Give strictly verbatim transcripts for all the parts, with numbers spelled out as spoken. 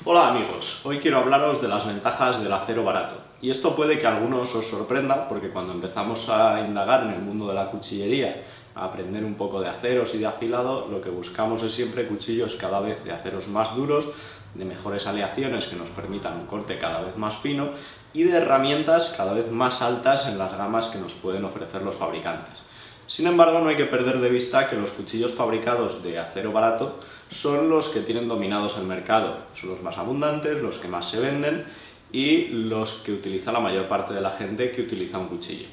Hola amigos, hoy quiero hablaros de las ventajas del acero barato. Y esto puede que a algunos os sorprenda, porque cuando empezamos a indagar en el mundo de la cuchillería, a aprender un poco de aceros y de afilado, lo que buscamos es siempre cuchillos cada vez de aceros más duros, de mejores aleaciones que nos permitan un corte cada vez más fino y de herramientas cada vez más altas en las gamas que nos pueden ofrecer los fabricantes. Sin embargo, no hay que perder de vista que los cuchillos fabricados de acero barato son los que tienen dominados el mercado, son los más abundantes, los que más se venden y los que utiliza la mayor parte de la gente que utiliza un cuchillo.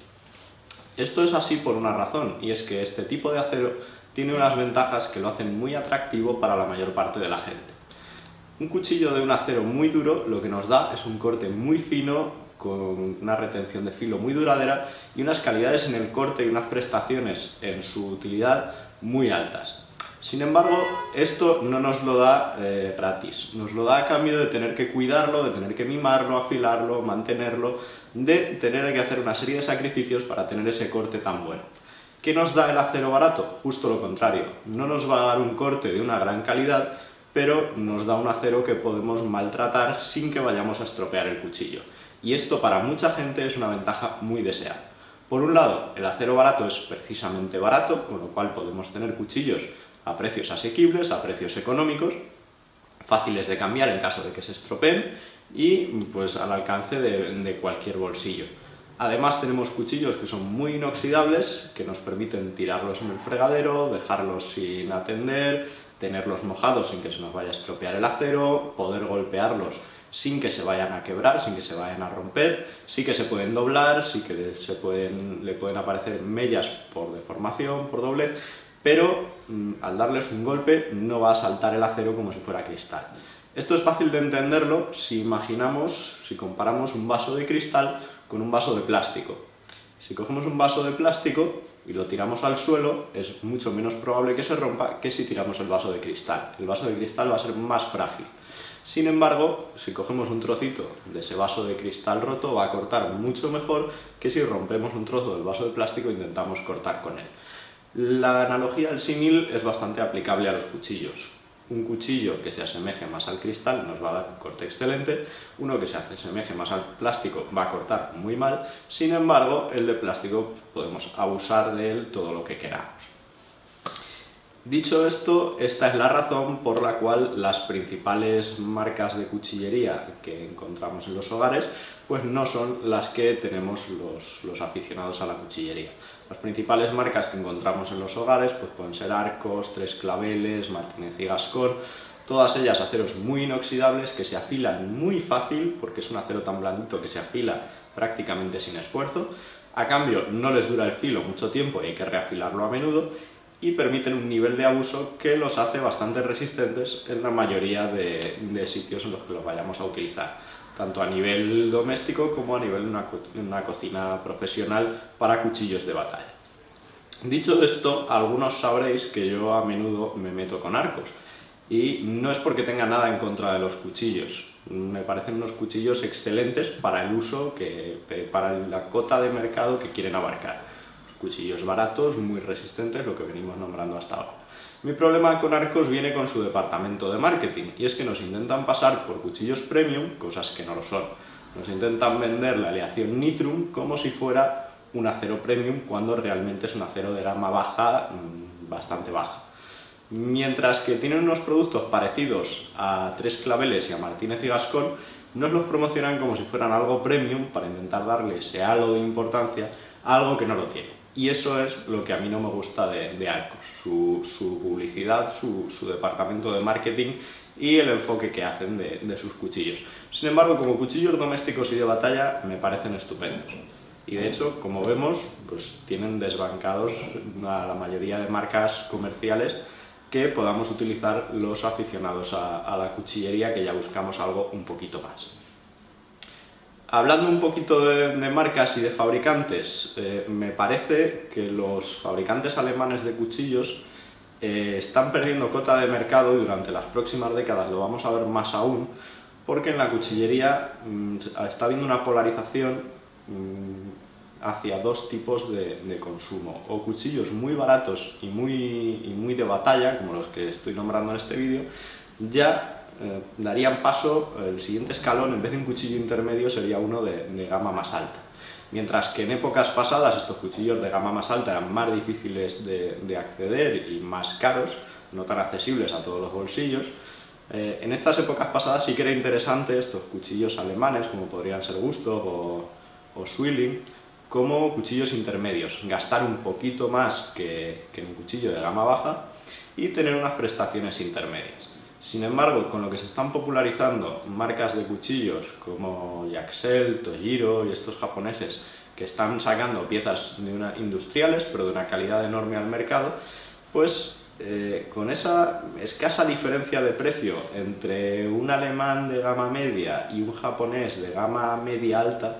Esto es así por una razón, y es que este tipo de acero tiene unas ventajas que lo hacen muy atractivo para la mayor parte de la gente. Un cuchillo de un acero muy duro lo que nos da es un corte muy fino, con una retención de filo muy duradera y unas calidades en el corte y unas prestaciones en su utilidad muy altas. Sin embargo, esto no nos lo da eh, gratis, nos lo da a cambio de tener que cuidarlo, de tener que mimarlo, afilarlo, mantenerlo, de tener que hacer una serie de sacrificios para tener ese corte tan bueno. ¿Qué nos da el acero barato? Justo lo contrario, no nos va a dar un corte de una gran calidad, pero nos da un acero que podemos maltratar sin que vayamos a estropear el cuchillo. Y esto para mucha gente es una ventaja muy deseada. Por un lado, el acero barato es precisamente barato, con lo cual podemos tener cuchillos a precios asequibles, a precios económicos, fáciles de cambiar en caso de que se estropeen y pues al alcance de, de cualquier bolsillo. Además tenemos cuchillos que son muy inoxidables, que nos permiten tirarlos en el fregadero, dejarlos sin atender, tenerlos mojados sin que se nos vaya a estropear el acero, poder golpearlos sin que se vayan a quebrar, sin que se vayan a romper, sí que se pueden doblar, sí que se pueden, le pueden aparecer mellas por deformación, por doblez, pero mmm, al darles un golpe no va a saltar el acero como si fuera cristal. Esto es fácil de entenderlo si imaginamos, si comparamos un vaso de cristal con un vaso de plástico. Si cogemos un vaso de plástico y lo tiramos al suelo, es mucho menos probable que se rompa que si tiramos el vaso de cristal. El vaso de cristal va a ser más frágil. Sin embargo, si cogemos un trocito de ese vaso de cristal roto, va a cortar mucho mejor que si rompemos un trozo del vaso de plástico e intentamos cortar con él. La analogía del símil es bastante aplicable a los cuchillos. Un cuchillo que se asemeje más al cristal nos va a dar un corte excelente, uno que se asemeje más al plástico va a cortar muy mal, sin embargo, el de plástico podemos abusar de él todo lo que queramos. Dicho esto, esta es la razón por la cual las principales marcas de cuchillería que encontramos en los hogares pues no son las que tenemos los, los aficionados a la cuchillería. Las principales marcas que encontramos en los hogares pues pueden ser Arcos, Tres Claveles, Martínez y Gascón, todas ellas aceros muy inoxidables que se afilan muy fácil porque es un acero tan blandito que se afila prácticamente sin esfuerzo. A cambio no les dura el filo mucho tiempo y hay que reafilarlo a menudo, y permiten un nivel de abuso que los hace bastante resistentes en la mayoría de, de sitios en los que los vayamos a utilizar, tanto a nivel doméstico como a nivel de una, una cocina profesional para cuchillos de batalla. Dicho esto, algunos sabréis que yo a menudo me meto con Arcos, y no es porque tenga nada en contra de los cuchillos. Me parecen unos cuchillos excelentes para el uso, que, para la cota de mercado que quieren abarcar. Cuchillos baratos, muy resistentes, lo que venimos nombrando hasta ahora. Mi problema con Arcos viene con su departamento de marketing, y es que nos intentan pasar por cuchillos premium, cosas que no lo son. Nos intentan vender la aleación Nitrum como si fuera un acero premium, cuando realmente es un acero de gama baja, bastante baja. Mientras que tienen unos productos parecidos a Tres Claveles y a Martínez y Gascón, nos los promocionan como si fueran algo premium para intentar darle ese halo de importancia a algo que no lo tiene. Y eso es lo que a mí no me gusta de, de Arcos, su, su publicidad, su, su departamento de marketing y el enfoque que hacen de, de sus cuchillos. Sin embargo, como cuchillos domésticos y de batalla me parecen estupendos. Y de hecho, como vemos, pues tienen desbancados a la mayoría de marcas comerciales que podamos utilizar los aficionados a, a la cuchillería, que ya buscamos algo un poquito más. Hablando un poquito de, de marcas y de fabricantes, eh, me parece que los fabricantes alemanes de cuchillos eh, están perdiendo cota de mercado y durante las próximas décadas lo vamos a ver más aún, porque en la cuchillería mmm, está habiendo una polarización mmm, hacia dos tipos de, de consumo, o cuchillos muy baratos y muy, y muy de batalla, como los que estoy nombrando en este vídeo, ya eh, darían paso, el siguiente escalón, en vez de un cuchillo intermedio, sería uno de, de gama más alta. Mientras que en épocas pasadas estos cuchillos de gama más alta eran más difíciles de, de acceder y más caros, no tan accesibles a todos los bolsillos, eh, en estas épocas pasadas sí que era interesante estos cuchillos alemanes, como podrían ser Gustav o, o Zwilling, como cuchillos intermedios, gastar un poquito más que, que en un cuchillo de gama baja y tener unas prestaciones intermedias. Sin embargo, con lo que se están popularizando marcas de cuchillos como Yaxel, Tojiro y estos japoneses que están sacando piezas de una, industriales pero de una calidad enorme al mercado, pues eh, con esa escasa diferencia de precio entre un alemán de gama media y un japonés de gama media alta,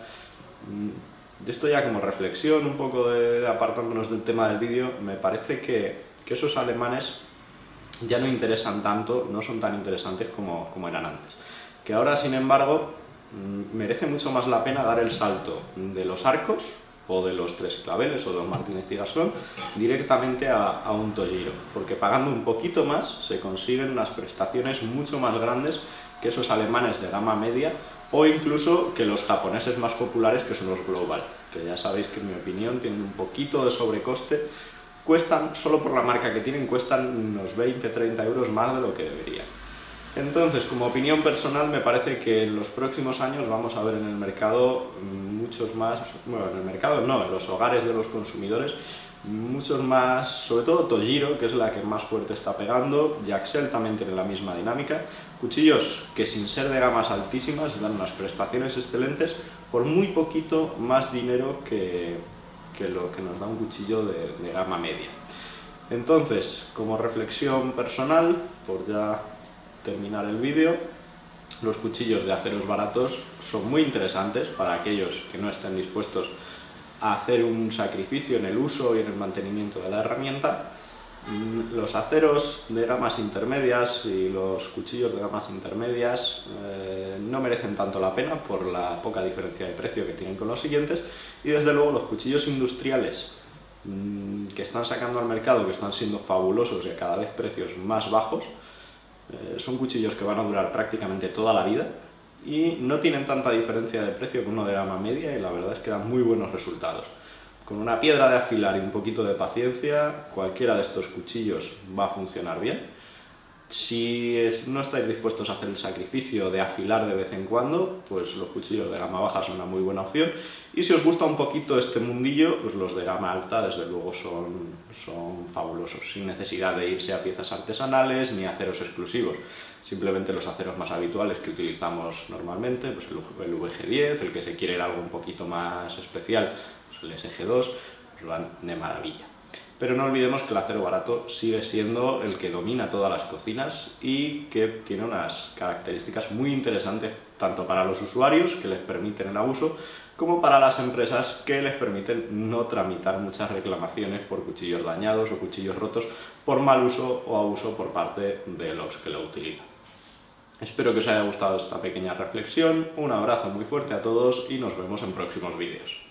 de esto ya como reflexión, un poco de, apartándonos del tema del vídeo, me parece que, que esos alemanes ya no interesan tanto, no son tan interesantes como, como eran antes. Que ahora, sin embargo, merece mucho más la pena dar el salto de los arcos, o de los tres claveles, o de los Martínez y Gascón, directamente a, a un Tojiro, porque pagando un poquito más se consiguen unas prestaciones mucho más grandes que esos alemanes de gama media, o incluso que los japoneses más populares, que son los Global, que ya sabéis que en mi opinión tienen un poquito de sobrecoste. Cuestan, solo por la marca que tienen, cuestan unos veinte a treinta euros más de lo que deberían. Entonces, como opinión personal, me parece que en los próximos años vamos a ver en el mercado muchos más, bueno, en el mercado no, en los hogares de los consumidores, muchos más, sobre todo Tojiro, que es la que más fuerte está pegando, Yaxel también tiene la misma dinámica, cuchillos que sin ser de gamas altísimas dan unas prestaciones excelentes por muy poquito más dinero que... que lo que nos da un cuchillo de, de gama media. Entonces, como reflexión personal, por ya terminar el vídeo, los cuchillos de aceros baratos son muy interesantes para aquellos que no estén dispuestos a hacer un sacrificio en el uso y en el mantenimiento de la herramienta. Los aceros de gamas intermedias y los cuchillos de gamas intermedias eh, no merecen tanto la pena por la poca diferencia de precio que tienen con los siguientes, y desde luego los cuchillos industriales mmm, que están sacando al mercado, que están siendo fabulosos y a cada vez precios más bajos, eh, son cuchillos que van a durar prácticamente toda la vida y no tienen tanta diferencia de precio que uno de gama media, y la verdad es que dan muy buenos resultados. Con una piedra de afilar y un poquito de paciencia, cualquiera de estos cuchillos va a funcionar bien. Si es, no estáis dispuestos a hacer el sacrificio de afilar de vez en cuando, pues los cuchillos de gama baja son una muy buena opción. Y si os gusta un poquito este mundillo, pues los de gama alta desde luego son, son fabulosos, sin necesidad de irse a piezas artesanales ni a aceros exclusivos. Simplemente los aceros más habituales que utilizamos normalmente, pues el, el V G diez, el que se quiere ir algo un poquito más especial, el S G dos, pues van de maravilla. Pero no olvidemos que el acero barato sigue siendo el que domina todas las cocinas y que tiene unas características muy interesantes tanto para los usuarios, que les permiten el abuso, como para las empresas, que les permiten no tramitar muchas reclamaciones por cuchillos dañados o cuchillos rotos por mal uso o abuso por parte de los que lo utilizan. Espero que os haya gustado esta pequeña reflexión, un abrazo muy fuerte a todos y nos vemos en próximos vídeos.